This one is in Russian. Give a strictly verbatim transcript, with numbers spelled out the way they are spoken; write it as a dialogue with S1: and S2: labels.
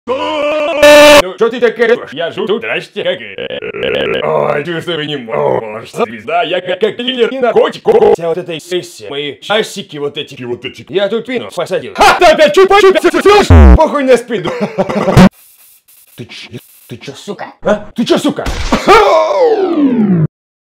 S1: Ну, что ты такая? Я жду тут, здрасте, как... Ой, чувствую, не можешь. Да, я как как киллер и наркотик. Вся вот эта сессия, мои часики вот эти. Вот эти. Я тут пину посадил. Ха, ты опять чуть чуть похуй на спиду. Ты ч... Ты чё, сука? А? Ты чё, сука?